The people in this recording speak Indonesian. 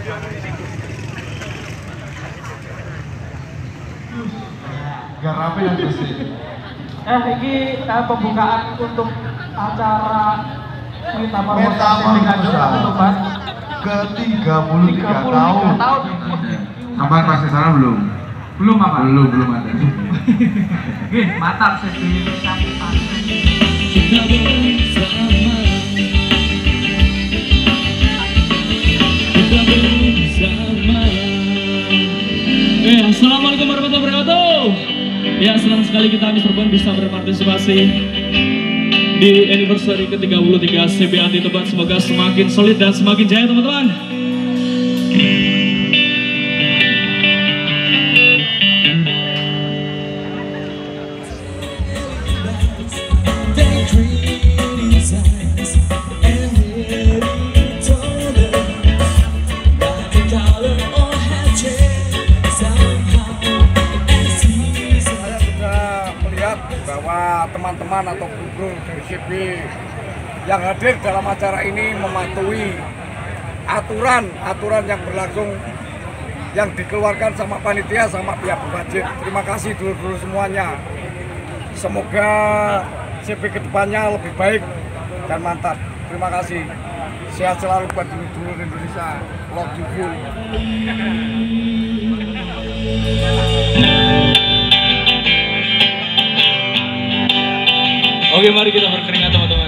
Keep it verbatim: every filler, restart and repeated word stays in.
Gak rame yang bersih. Eh, ini uh, pembukaan untuk acara Metamorfosa ke tiga puluh tiga tahun. Kapan pas kesana belum? Belum apa? Belum, belum ada. Oke, mantap sesi sambutan. Kita bersama, kita bersama. Eh, assalamualaikum warahmatullahi wabarakatuh. Ya, senang sekali kita Anis Perban bisa berpartisipasi di anniversary ke tiga puluh tiga C B Anti Tobat. Semoga semakin solid dan semakin jaya teman-teman. Teman-teman atau guru dari C B yang hadir dalam acara ini mematuhi aturan-aturan yang berlangsung yang dikeluarkan sama panitia sama pihak budget. Terima kasih dulu-dulu semuanya. Semoga C B kedepannya lebih baik dan mantap. Terima kasih. Sehat selalu buat dulu-dulu Indonesia. Love you full. Oke, mari kita berkeringat teman-teman.